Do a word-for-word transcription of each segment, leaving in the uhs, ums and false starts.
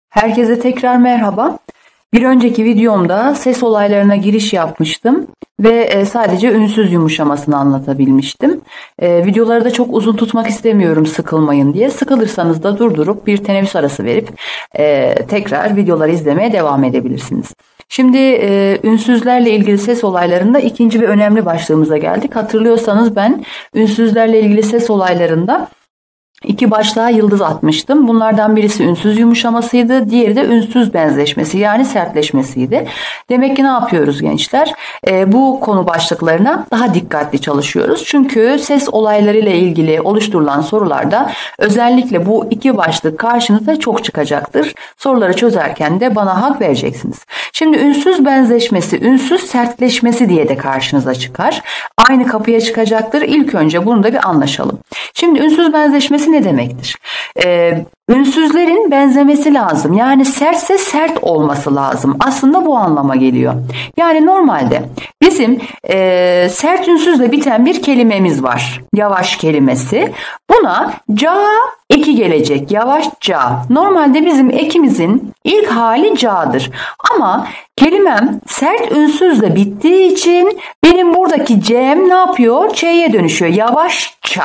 Herkese tekrar merhaba. Bir önceki videomda ses olaylarına giriş yapmıştım ve sadece ünsüz yumuşamasını anlatabilmiştim. Ee, videoları da çok uzun tutmak istemiyorum sıkılmayın diye. Sıkılırsanız da durdurup bir teneffüs arası verip e, tekrar videoları izlemeye devam edebilirsiniz. Şimdi e, ünsüzlerle ilgili ses olaylarında ikinci ve önemli başlığımıza geldik. Hatırlıyorsanız ben ünsüzlerle ilgili ses olaylarında İki başlığa yıldız atmıştım. Bunlardan birisi ünsüz yumuşamasıydı. Diğeri de ünsüz benzeşmesi yani sertleşmesiydi. Demek ki ne yapıyoruz gençler? E, bu konu başlıklarına daha dikkatli çalışıyoruz. Çünkü ses olaylarıyla ilgili oluşturulan sorularda özellikle bu iki başlık karşınıza çok çıkacaktır. Soruları çözerken de bana hak vereceksiniz. Şimdi ünsüz benzeşmesi, ünsüz sertleşmesi diye de karşınıza çıkar. Aynı kapıya çıkacaktır. İlk önce bunu da bir anlaşalım. Şimdi ünsüz benzeşmesi ne demektir? Ee, ünsüzlerin benzemesi lazım. Yani sertse sert olması lazım. Aslında bu anlama geliyor. Yani normalde bizim e, sert ünsüzle biten bir kelimemiz var. Yavaş kelimesi. Buna ca eki gelecek. Yavaşça. Normalde bizim ekimizin ilk hali ca'dır. Ama kelimem sert ünsüzle bittiği için benim buradaki c'm ne yapıyor? Ç'ye dönüşüyor. Yavaşça.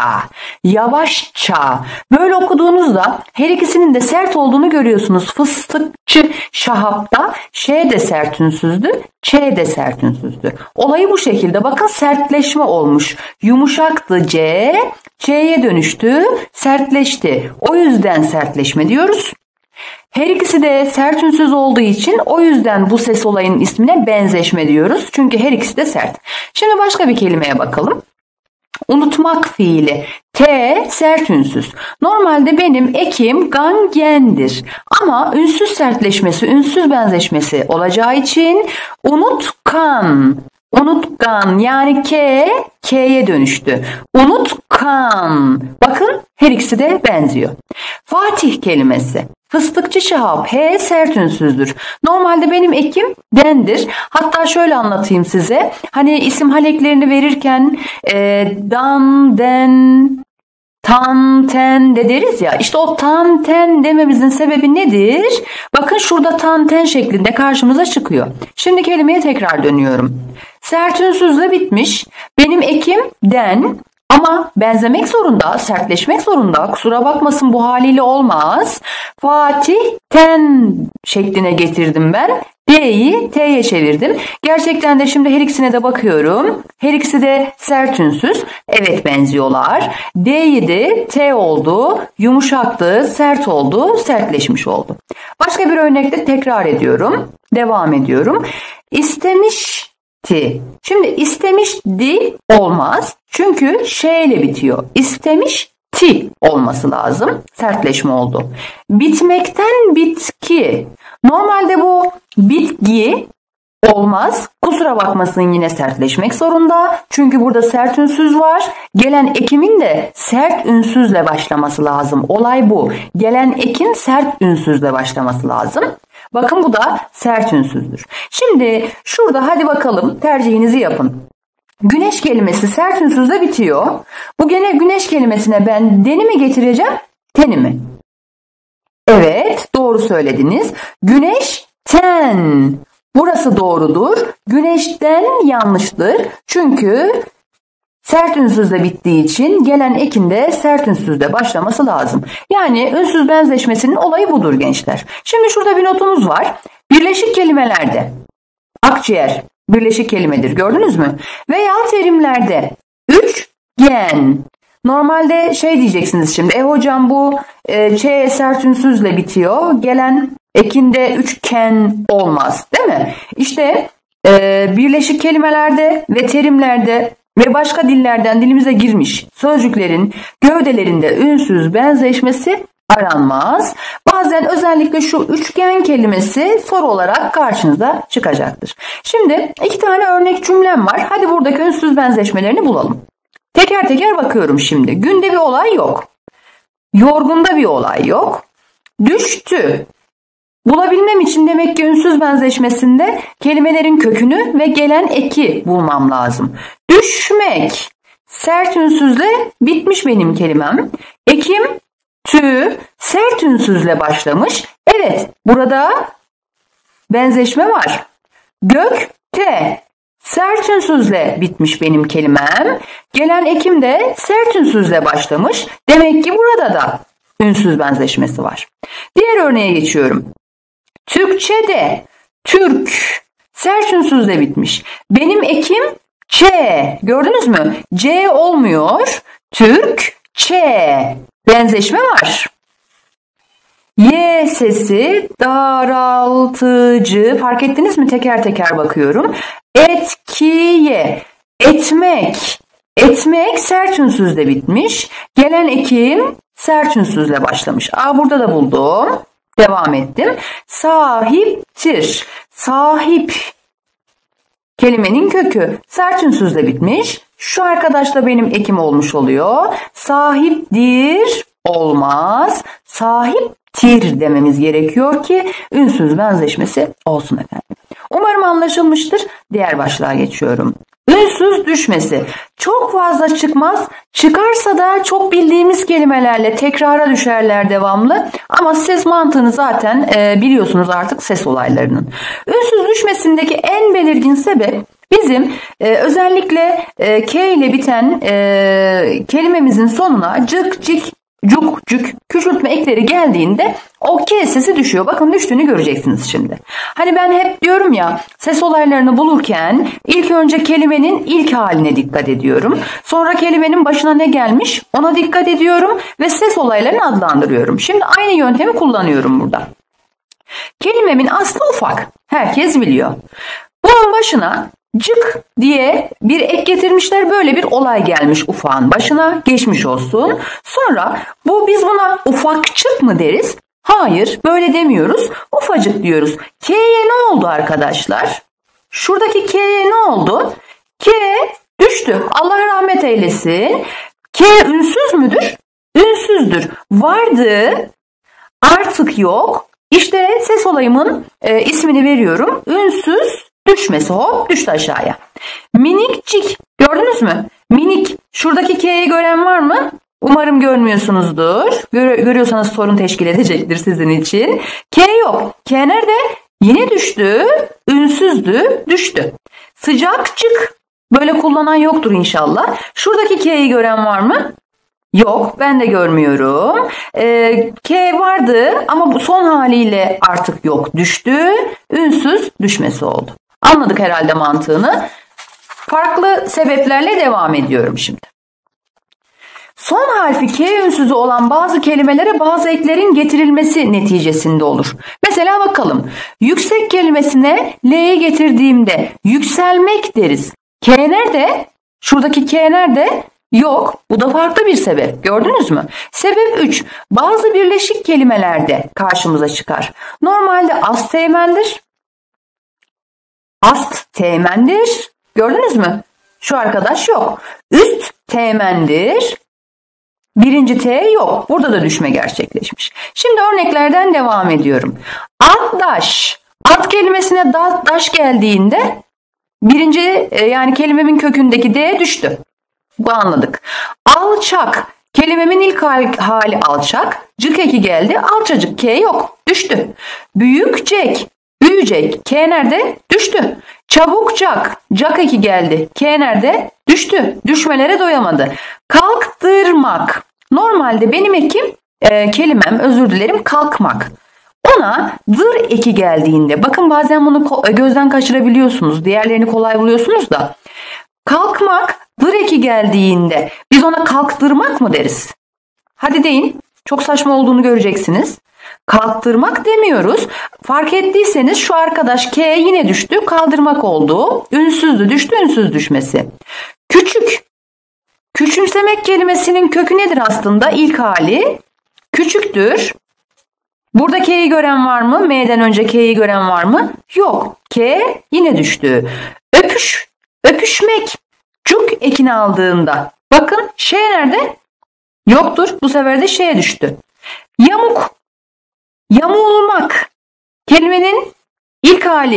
Yavaşça. Böyle okuduğunuzda her ikisinin de sert olduğunu görüyorsunuz. Fıstıkçı Şahap'ta ş de sert ünsüzdü, ç de sert ünsüzdü. Olayı bu şekilde. Bakın sertleşme olmuş. Yumuşaktı c, ç'ye dönüştü, sertleşti. O yüzden sertleşme diyoruz. Her ikisi de sert ünsüz olduğu için o yüzden bu ses olayının ismine benzeşme diyoruz. Çünkü her ikisi de sert. Şimdi başka bir kelimeye bakalım. Unutmak fiili. T sert ünsüz. Normalde benim ekim gangendir. Ama ünsüz sertleşmesi, ünsüz benzeşmesi olacağı için unutkan. Unutkan yani K, K'ye dönüştü. Unutkan. Bakın her ikisi de benziyor. Fatih kelimesi. Fıstıkçı Şahap. H sert ünsüzdür. Normalde benim ekim dendir. Hatta şöyle anlatayım size. Hani isim haleklerini verirken e, dan, den, tan, ten de deriz ya. İşte o tan, ten dememizin sebebi nedir? Bakın şurada tan, ten şeklinde karşımıza çıkıyor. Şimdi kelimeye tekrar dönüyorum. Sert ünsüzle bitmiş. Benim ekim den. Ama benzemek zorunda, sertleşmek zorunda. Kusura bakmasın bu haliyle olmaz. Fatih ten şekline getirdim ben. D'yi T'ye çevirdim. Gerçekten de şimdi her ikisine de bakıyorum. Her ikisi de sert ünsüz. Evet benziyorlar. D'yi de T oldu. Yumuşaktı, sert oldu, sertleşmiş oldu. Başka bir örnekte tekrar ediyorum. Devam ediyorum. İstemiş Ti. Şimdi istemişti olmaz. Çünkü ş ile bitiyor. İstemişti olması lazım. Sertleşme oldu. Bitmekten bitki. Normalde bu bitki olmaz. Kusura bakmasın yine sertleşmek zorunda. Çünkü burada sert ünsüz var. Gelen ekimin de sert ünsüzle başlaması lazım. Olay bu. Gelen ekin sert ünsüzle başlaması lazım. Bakın bu da sert ünsüzdür. Şimdi şurada hadi bakalım tercihinizi yapın. Güneş kelimesi sert ünsüzle bitiyor. Bu gene güneş kelimesine ben deni mi getireceğim, teni mi? Evet, doğru söylediniz. Güneşten. Burası doğrudur. Güneşten yanlıştır. Çünkü sert ünsüzle bittiği için gelen ekin de sert ünsüzle başlaması lazım. Yani ünsüz benzeşmesinin olayı budur gençler. Şimdi şurada bir notumuz var. Birleşik kelimelerde akciğer birleşik kelimedir, gördünüz mü? Veya terimlerde üçgen. Normalde şey diyeceksiniz şimdi. E hocam bu e, ç sert ünsüzle bitiyor. Gelen ekinde üçgen olmaz, değil mi? İşte e, birleşik kelimelerde ve terimlerde ve başka dillerden dilimize girmiş sözcüklerin gövdelerinde ünsüz benzeşmesi aranmaz. Bazen özellikle şu üçgen kelimesi soru olarak karşınıza çıkacaktır. Şimdi iki tane örnek cümlem var. Hadi buradaki ünsüz benzeşmelerini bulalım. Teker teker bakıyorum şimdi. Günde bir olay yok. Yorgunda bir olay yok. Düştü. Bulabilmem için demek ki ünsüz benzeşmesinde kelimelerin kökünü ve gelen eki bulmam lazım. Düşmek. Sert ünsüzle bitmiş benim kelimem. Ekim tü sert ünsüzle başlamış. Evet, burada benzeşme var. Gökte sert ünsüzle bitmiş benim kelimem. Gelen ekim de sert ünsüzle başlamış. Demek ki burada da ünsüz benzeşmesi var. Diğer örneğe geçiyorum. Türkçe'de Türk sert ünsüzle bitmiş. Benim ekim Ç. Gördünüz mü? C olmuyor. Türk, Ç. Benzeşme var. Y sesi daraltıcı. Fark ettiniz mi? Teker teker bakıyorum. Etkiye. Etmek. Etmek sert ünsüzle bitmiş. Gelen ekim sert ünsüzle başlamış. Aa, burada da buldum. Devam ettim. Sahiptir. Sahip. Kelimenin kökü sert ünsüzle bitmiş. Şu arkadaşla benim ekim olmuş oluyor. Sahiptir olmaz. Sahiptir dememiz gerekiyor ki ünsüz benzeşmesi olsun efendim. Umarım anlaşılmıştır. Diğer başlığa geçiyorum. Ünsüz düşmesi. Çok fazla çıkmaz. Çıkarsa da çok bildiğimiz kelimelerle tekrara düşerler devamlı. Ama ses mantığını zaten e, biliyorsunuz artık ses olaylarının. Ünsüz düşmesindeki en belirgin sebep bizim e, özellikle e, K ile biten e, kelimemizin sonuna cık, cik, cuk, cük küçültme ekleri geldiğinde o K sesi düşüyor. Bakın düştüğünü göreceksiniz şimdi. Hani ben hep diyorum ya, ses olaylarını bulurken ilk önce kelimenin ilk haline dikkat ediyorum. Sonra kelimenin başına ne gelmiş ona dikkat ediyorum ve ses olaylarını adlandırıyorum. Şimdi aynı yöntemi kullanıyorum burada. Kelimemin aslı ufak. Herkes biliyor. Bunun başına cık diye bir ek getirmişler. Böyle bir olay gelmiş ufağın başına. Geçmiş olsun. Sonra bu biz buna ufakçık mı deriz? Hayır, böyle demiyoruz. Ufacık diyoruz. K'ye ne oldu arkadaşlar? Şuradaki K'ye ne oldu? K düştü. Allah rahmet eylesin. K ünsüz müdür? Ünsüzdür. Vardı, artık yok. İşte ses olayımın e, ismini veriyorum. Ünsüz düşmesi, hop düştü aşağıya. Minikcik, gördünüz mü? Minik. Şuradaki K'yi gören var mı? Umarım görmüyorsunuzdur. Gör, görüyorsanız sorun teşkil edecektir sizin için. K yok. K nerede? Yine düştü. Ünsüzdü. Düştü. Sıcakçık. Böyle kullanan yoktur inşallah. Şuradaki K'yi gören var mı? Yok. Ben de görmüyorum. Ee, K vardı ama bu son haliyle artık yok. Düştü. Ünsüz düşmesi oldu. Anladık herhalde mantığını. Farklı sebeplerle devam ediyorum şimdi. Son harfi K ünsüzü olan bazı kelimelere bazı eklerin getirilmesi neticesinde olur. Mesela bakalım. Yüksek kelimesine L'yi getirdiğimde yükselmek deriz. K nerede? Şuradaki K nerede? Yok. Bu da farklı bir sebep. Gördünüz mü? Sebep üç. Bazı birleşik kelimelerde karşımıza çıkar. Normalde ast teğmendir. Ast teğmendir. Gördünüz mü? Şu arkadaş yok. Üst teğmendir. Birinci T yok. Burada da düşme gerçekleşmiş. Şimdi örneklerden devam ediyorum. Addaş. Ad kelimesine da, daş geldiğinde birinci yani kelimemin kökündeki D düştü. Bu anladık. Alçak. Kelimemin ilk hali alçak. Cık eki geldi. Alçacık. K yok. Düştü. Büyükcek. Büyüyecek. K nerede? Düştü. Çabukcak. Cak eki geldi. K nerede? Düştü. Düşmelere doyamadı. Kalktırmak. Normalde benim ekim e, kelimem özür dilerim kalkmak. Ona dır eki geldiğinde bakın bazen bunu gözden kaçırabiliyorsunuz. Diğerlerini kolay buluyorsunuz da. Kalkmak dır eki geldiğinde biz ona kalktırmak mı deriz? Hadi deyin. Çok saçma olduğunu göreceksiniz. Kalktırmak demiyoruz. Fark ettiyseniz şu arkadaş K yine düştü. Kaldırmak oldu. Ünsüzdü düştü ünsüz düşmesi. Küçük. Küçümsemek kelimesinin kökü nedir aslında? İlk hali küçüktür. Burada K'yi gören var mı? M'den önce K'yi gören var mı? Yok. K yine düştü. Öpüş. Öpüşmek. Cuk ekini aldığında. Bakın Ş nerede? Yoktur. Bu sefer de Ş'ye düştü. Yamuk. Yamulmak. Kelimenin ilk hali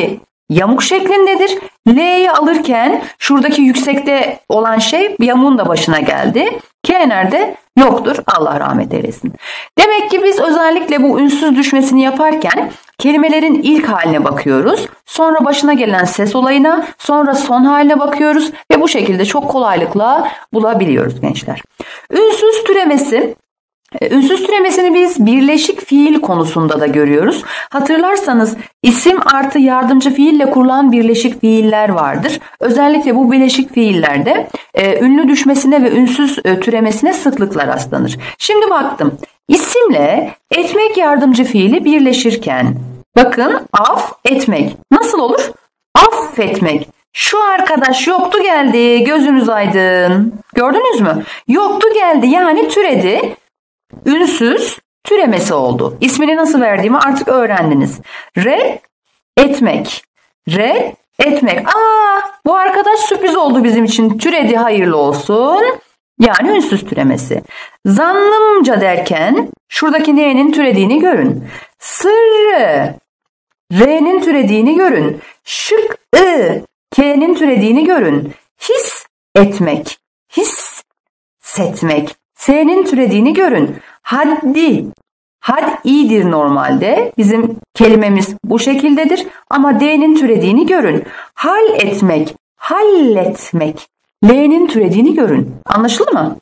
yamuk şeklindedir. L'yi alırken şuradaki yüksekte olan şey yamuğun da başına geldi. K nerede? Yoktur. Allah rahmet eylesin. Demek ki biz özellikle bu ünsüz düşmesini yaparken kelimelerin ilk haline bakıyoruz. Sonra başına gelen ses olayına, sonra son haline bakıyoruz ve bu şekilde çok kolaylıkla bulabiliyoruz gençler. Ünsüz türemesi. Ünsüz türemesini biz birleşik fiil konusunda da görüyoruz. Hatırlarsanız isim artı yardımcı fiille kurulan birleşik fiiller vardır. Özellikle bu birleşik fiillerde e, ünlü düşmesine ve ünsüz e, türemesine sıklıkla rastlanır. Şimdi baktım. İsimle etmek yardımcı fiili birleşirken bakın af etmek nasıl olur? Affetmek. Şu arkadaş yoktu geldi, gözünüz aydın. Gördünüz mü? Yoktu geldi yani türedi. Ünsüz türemesi oldu. İsmini nasıl verdiğimi artık öğrendiniz. Re etmek. Re etmek. Aa, bu arkadaş sürpriz oldu bizim için. Türedi, hayırlı olsun. Yani ünsüz türemesi. Zannımca derken şuradaki n'nin türediğini görün. Sırrı R'nin türediğini görün. Şık ı K'nin türediğini görün. His etmek. His setmek. S'nin türediğini görün. Haddi. Had iyidir normalde. Bizim kelimemiz bu şekildedir. Ama D'nin türediğini görün. Hal etmek. Halletmek. L'nin türediğini görün. Anlaşıldı mı?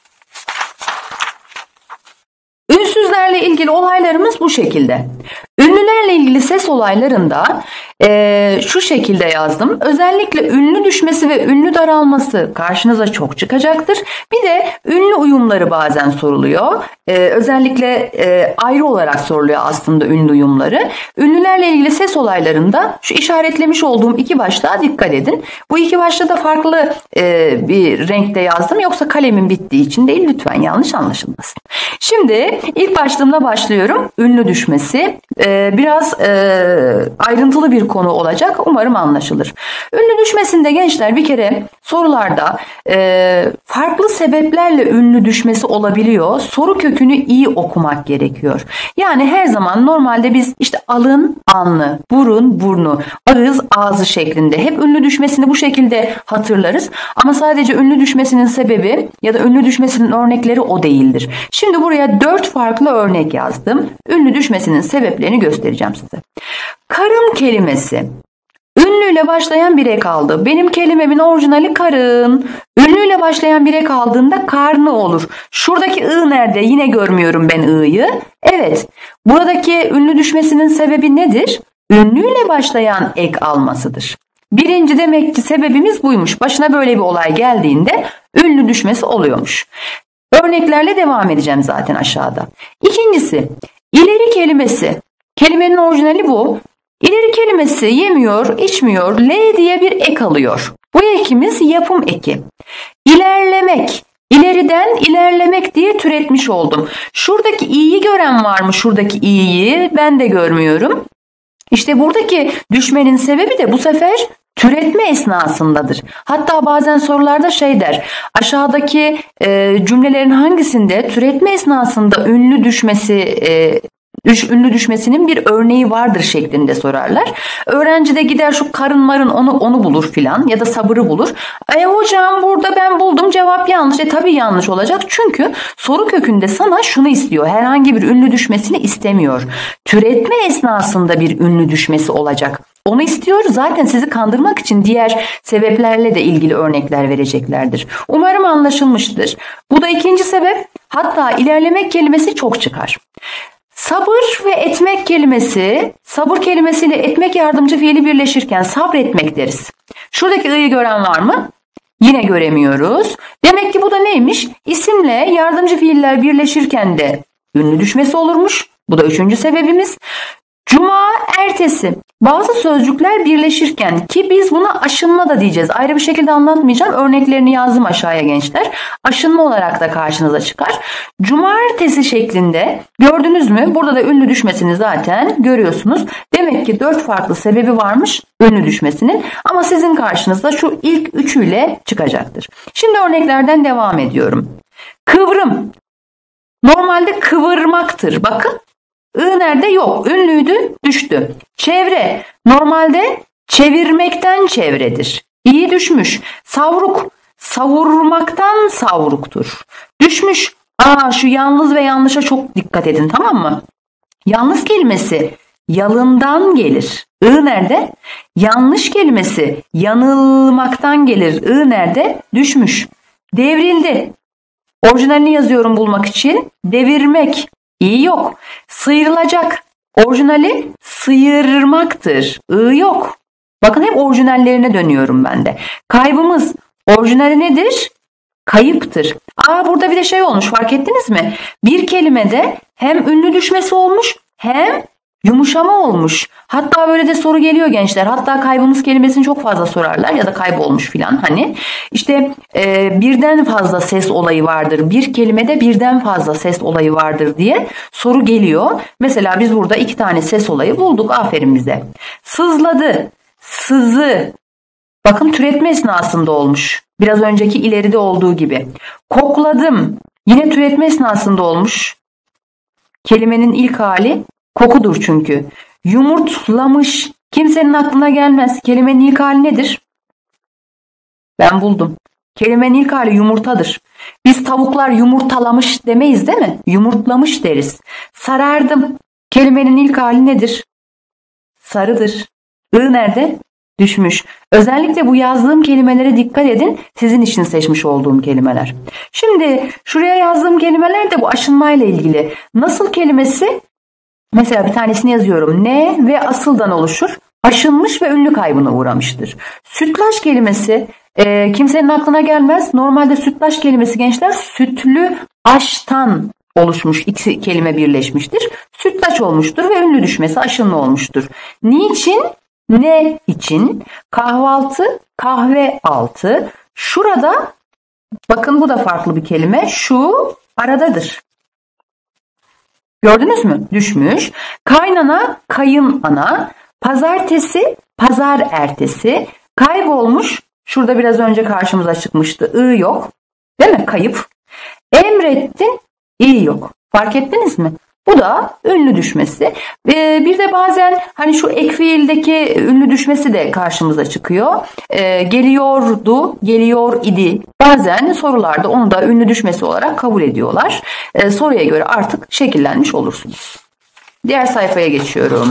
Ünsüzlerle ilgili olaylarımız bu şekilde. Ünlülerle ilgili ses olaylarında e, şu şekilde yazdım. Özellikle ünlü düşmesi ve ünlü daralması karşınıza çok çıkacaktır. Bir de ünlü uyumları bazen soruluyor. E, özellikle e, ayrı olarak soruluyor aslında ünlü uyumları. Ünlülerle ilgili ses olaylarında şu işaretlemiş olduğum iki başlığa dikkat edin. Bu iki başlığı da farklı e, bir renkte yazdım. Yoksa kalemin bittiği için değil, lütfen yanlış anlaşılmasın. Şimdi ilk başlığımla başlıyorum. Ünlü düşmesi. Ee, biraz e, ayrıntılı bir konu olacak. Umarım anlaşılır. Ünlü düşmesinde gençler bir kere sorularda e, farklı sebeplerle ünlü düşmesi olabiliyor. Soru kökünü iyi okumak gerekiyor. Yani her zaman normalde biz işte alın, alnı, burun, burnu, ağız, ağzı şeklinde hep ünlü düşmesini bu şekilde hatırlarız. Ama sadece ünlü düşmesinin sebebi ya da ünlü düşmesinin örnekleri o değildir. Şimdi buraya dört farklı örnek yazdım. Ünlü düşmesinin sebeplerini göstereceğim size. Karın kelimesi. Ünlüyle başlayan bir ek aldı. Benim kelimemin orijinali karın. Ünlüyle başlayan bir ek aldığında karnı olur. Şuradaki ı nerede? Yine görmüyorum ben ı'yı. Evet. Buradaki ünlü düşmesinin sebebi nedir? Ünlüyle başlayan ek almasıdır. Birinci demek ki sebebimiz buymuş. Başına böyle bir olay geldiğinde ünlü düşmesi oluyormuş. Örneklerle devam edeceğim zaten aşağıda. İkincisi, ileri kelimesi. Kelimenin orijinali bu. İleri kelimesi yemiyor, içmiyor, L diye bir ek alıyor. Bu ekimiz yapım eki. İlerlemek. İleriden ilerlemek diye türetmiş oldum. Şuradaki i'yi gören var mı? Şuradaki i'yi ben de görmüyorum. İşte buradaki düşmenin sebebi de bu sefer türetme esnasındadır. Hatta bazen sorularda şey der, aşağıdaki e, cümlelerin hangisinde türetme esnasında ünlü düşmesi e, Düş, ünlü düşmesinin bir örneği vardır şeklinde sorarlar. Öğrenci de gider şu karın marın onu onu bulur filan ya da sabırı bulur. E hocam burada ben buldum, cevap yanlış. E tabii yanlış olacak çünkü soru kökünde sana şunu istiyor. Herhangi bir ünlü düşmesini istemiyor. Türetme esnasında bir ünlü düşmesi olacak. Onu istiyor, zaten sizi kandırmak için diğer sebeplerle de ilgili örnekler vereceklerdir. Umarım anlaşılmıştır. Bu da ikinci sebep. Hatta ilerlemek kelimesi çok çıkar. Sabır ve etmek kelimesi, sabır kelimesiyle etmek yardımcı fiili birleşirken sabretmek deriz. Şuradaki i'yi gören var mı? Yine göremiyoruz. Demek ki bu da neymiş? İsimle yardımcı fiiller birleşirken de ünlü düşmesi olurmuş. Bu da üçüncü sebebimiz. Cuma ertesi. Bazı sözcükler birleşirken ki biz buna aşınma da diyeceğiz. Ayrı bir şekilde anlatmayacağım. Örneklerini yazdım aşağıya gençler. Aşınma olarak da karşınıza çıkar. Cumartesi şeklinde gördünüz mü? Burada da ünlü düşmesini zaten görüyorsunuz. Demek ki dört farklı sebebi varmış ünlü düşmesinin. Ama sizin karşınızda şu ilk üçüyle çıkacaktır. Şimdi örneklerden devam ediyorum. Kıvrım. Normalde kıvırmaktır. Bakın. I nerede? Yok. Ünlüydü, düştü. Çevre. Normalde çevirmekten çevredir. İyi düşmüş. Savruk, savurmaktan savruktur. Düşmüş. Aa, şu yalnız ve yanlışa çok dikkat edin, tamam mı? Yalnız kelimesi yalından gelir. I nerede? Yanlış kelimesi yanılmaktan gelir. I nerede? Düşmüş. Devrildi. Orijinalini yazıyorum bulmak için. Devirmek. İ yok. Sıyrılacak. Orijinali sıyırmaktır. I yok. Bakın hep orijinallerine dönüyorum ben de. Kaybımız. Orijinali nedir? Kayıptır. Aa, burada bir de şey olmuş, fark ettiniz mi? Bir kelimede hem ünlü düşmesi olmuş hem yumuşama olmuş. Hatta böyle de soru geliyor gençler. Hatta kaybımız kelimesini çok fazla sorarlar ya da kaybolmuş filan. Hani işte e, birden fazla ses olayı vardır. Bir kelimede birden fazla ses olayı vardır diye soru geliyor. Mesela biz burada iki tane ses olayı bulduk. Aferin bize. Sızladı, sızı. Bakın türetme esnasında olmuş. Biraz önceki ileride olduğu gibi. Kokladım. Yine türetme esnasında olmuş. Kelimenin ilk hali kokudur çünkü. Yumurtlamış. Kimsenin aklına gelmez. Kelimenin ilk hali nedir? Ben buldum. Kelimenin ilk hali yumurtadır. Biz tavuklar yumurtalamış demeyiz değil mi? Yumurtlamış deriz. Sarardım. Kelimenin ilk hali nedir? Sarıdır. I nerede? Düşmüş. Özellikle bu yazdığım kelimelere dikkat edin. Sizin için seçmiş olduğum kelimeler. Şimdi şuraya yazdığım kelimeler de bu aşınmayla ilgili. Nasıl kelimesi? Mesela bir tanesini yazıyorum. Ne ve asıldan oluşur. Aşınmış ve ünlü kaybına uğramıştır. Sütlaç kelimesi e, kimsenin aklına gelmez. Normalde sütlaç kelimesi gençler sütlü aştan oluşmuş. İki kelime birleşmiştir. Sütlaç olmuştur ve ünlü düşmesi aşınma olmuştur. Niçin? Ne için? Kahvaltı, kahve altı. Şurada bakın, bu da farklı bir kelime. Şu aradadır. Gördünüz mü? Düşmüş. Kaynana, kayın ana. Pazartesi, pazar ertesi. Kaybolmuş. Şurada biraz önce karşımıza çıkmıştı. I yok. Değil mi? Kayıp. Emrettin. İ yok. Fark ettiniz mi? Bu da ünlü düşmesi. Ee, bir de bazen hani şu ek fiildeki ünlü düşmesi de karşımıza çıkıyor. Ee, geliyordu, geliyor idi. Bazen sorularda onu da ünlü düşmesi olarak kabul ediyorlar. Ee, soruya göre artık şekillenmiş olursunuz. Diğer sayfaya geçiyorum.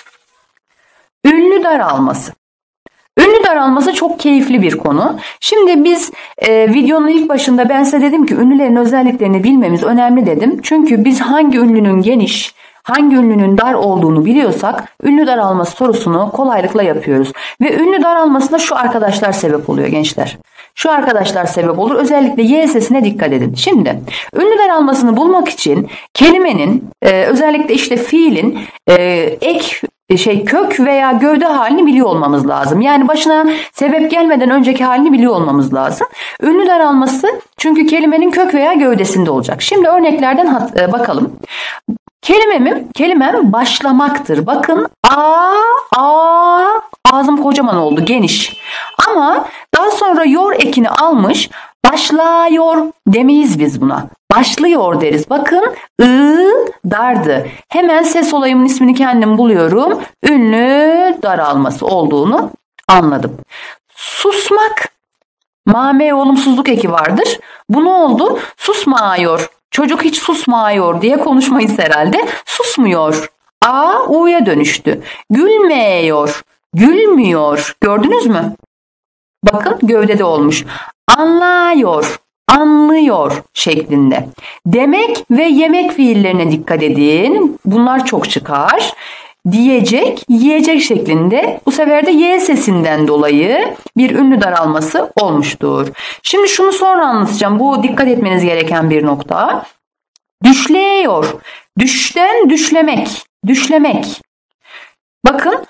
Ünlü daralması. Ünlü daralması çok keyifli bir konu. Şimdi biz e, videonun ilk başında ben size dedim ki ünlülerin özelliklerini bilmemiz önemli dedim. Çünkü biz hangi ünlünün geniş, hangi ünlünün dar olduğunu biliyorsak ünlü daralması sorusunu kolaylıkla yapıyoruz. Ve ünlü daralmasına şu arkadaşlar sebep oluyor gençler. Şu arkadaşlar sebep olur. Özellikle Y sesine dikkat edin. Şimdi ünlü daralmasını bulmak için kelimenin e, özellikle işte fiilin e, ek şey kök veya gövde halini biliyor olmamız lazım. Yani başına sebep gelmeden önceki halini biliyor olmamız lazım. Ünlü daralması çünkü kelimenin kök veya gövdesinde olacak. Şimdi örneklerden bakalım. Kelimem, kelimem başlamaktır. Bakın a, a, ağzım kocaman oldu, geniş. Ama daha sonra yor ekini almış, başlıyor demeyiz biz buna. Başlıyor deriz. Bakın ı dardı. Hemen ses olayımın ismini kendim buluyorum. Ünlü daralması olduğunu anladım. Susmak. Mame olumsuzluk eki vardır. Bu ne oldu? Susmuyor. Çocuk hiç susmuyor diye konuşmayız herhalde. Susmuyor. A U'ya dönüştü. Gülmüyor. Gülmüyor. Gördünüz mü? Bakın gövdede olmuş. Anlıyor. Anlıyor şeklinde. Demek ve yemek fiillerine dikkat edin. Bunlar çok çıkar. Diyecek, yiyecek şeklinde. Bu sefer de Y sesinden dolayı bir ünlü daralması olmuştur. Şimdi şunu sonra anlatacağım. Bu dikkat etmeniz gereken bir nokta. Düşleyor. Düşten düşlemek. Düşlemek. Bakın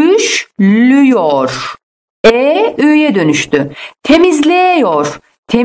düşlüyor. E Ü'ye dönüştü. Temizliyor.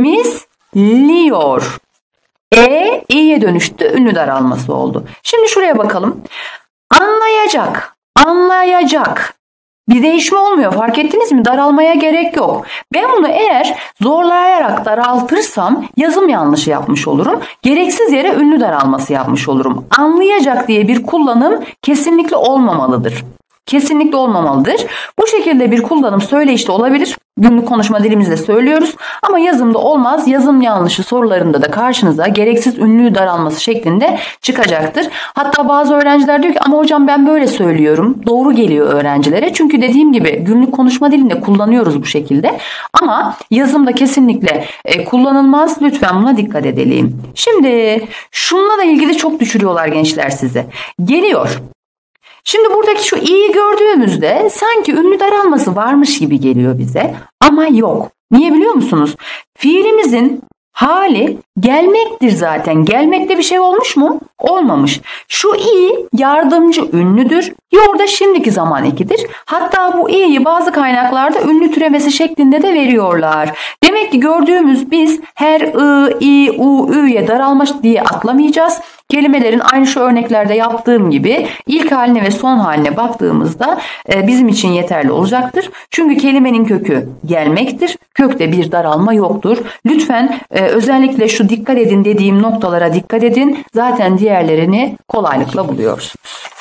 Temizliyor. E İ'ye dönüştü. Ünlü daralması oldu. Şimdi şuraya bakalım. Anlayacak. Anlayacak. Bir değişme olmuyor. Fark ettiniz mi? Daralmaya gerek yok. Ben bunu eğer zorlayarak daraltırsam yazım yanlışı yapmış olurum. Gereksiz yere ünlü daralması yapmış olurum. Anlayacak diye bir kullanım kesinlikle olmamalıdır. Kesinlikle olmamalıdır. Bu şekilde bir kullanım söyleyişte olabilir. Günlük konuşma dilimizde söylüyoruz ama yazımda olmaz. Yazım yanlışı sorularında da karşınıza gereksiz ünlü daralması şeklinde çıkacaktır. Hatta bazı öğrenciler diyor ki ama hocam ben böyle söylüyorum. Doğru geliyor öğrencilere. Çünkü dediğim gibi günlük konuşma dilinde kullanıyoruz bu şekilde. Ama yazımda kesinlikle e, kullanılmaz. Lütfen buna dikkat edelim. Şimdi şununla da ilgili çok düşürüyorlar gençler size. Geliyor. Şimdi buradaki şu i'yi gördüğümüzde sanki ünlü daralması varmış gibi geliyor bize ama yok. Niye biliyor musunuz? Fiilimizin hali gelmektir zaten. Gelmekte bir şey olmuş mu? Olmamış. Şu i yardımcı ünlüdür. Orada şimdiki zaman ekidir. Hatta bu i'yi bazı kaynaklarda ünlü türemesi şeklinde de veriyorlar. Demek ki gördüğümüz biz her ı, i, u, ü'ye daralmış diye atlamayacağız. Kelimelerin aynı şu örneklerde yaptığım gibi ilk haline ve son haline baktığımızda e, bizim için yeterli olacaktır. Çünkü kelimenin kökü gelmektir. Kökte bir daralma yoktur. Lütfen e, özellikle şu dikkat edin dediğim noktalara dikkat edin. Zaten diğerlerini kolaylıkla buluyorsunuz.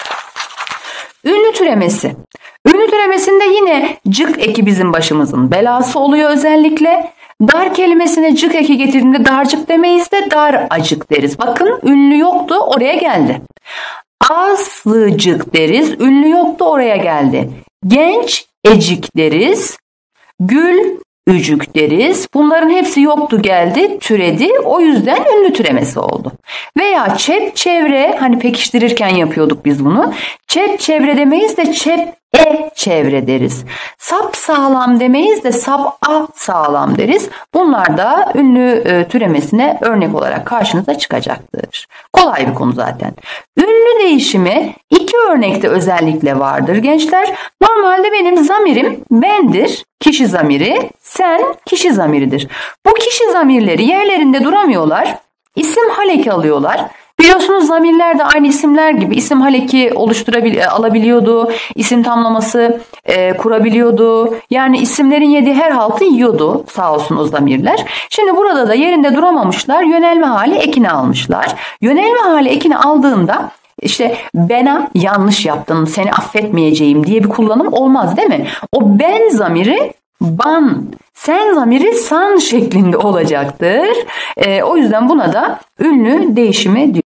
Ünlü türemesi. Ünlü türemesinde yine cık eki bizim başımızın belası oluyor özellikle. Dar kelimesine cık eki getirdiğinde darcık demeyiz de dar acık deriz. Bakın ünlü yoktu oraya geldi. Azlıcık deriz. Ünlü yoktu oraya geldi. Genç ecik deriz. Gül ücük deriz. Bunların hepsi yoktu geldi türedi. O yüzden ünlü türemesi oldu. Veya çep çevre hani pekiştirirken yapıyorduk biz bunu. Çep çevre demeyiz de çep e çevre deriz. Sap sağlam demeyiz de sap a sağlam deriz. Bunlar da ünlü e, türemesine örnek olarak karşınıza çıkacaktır. Kolay bir konu zaten. Ünlü değişimi iki örnekte özellikle vardır gençler. Normalde benim zamirim bendir. Kişi zamiri, sen kişi zamiridir. Bu kişi zamirleri yerlerinde duramıyorlar. İsim haleki alıyorlar. Biliyorsunuz zamirler de aynı isimler gibi isim haleki oluşturabil alabiliyordu. İsim tamlaması e, kurabiliyordu. Yani isimlerin yediği her haltı yiyordu sağ olsun o zamirler. Şimdi burada da yerinde duramamışlar. Yönelme hali ekini almışlar. Yönelme hali ekini aldığında İşte bena yanlış yaptın seni affetmeyeceğim diye bir kullanım olmaz değil mi? O ben zamiri ban, sen zamiri san şeklinde olacaktır. E, o yüzden buna da ünlü değişimi diyor.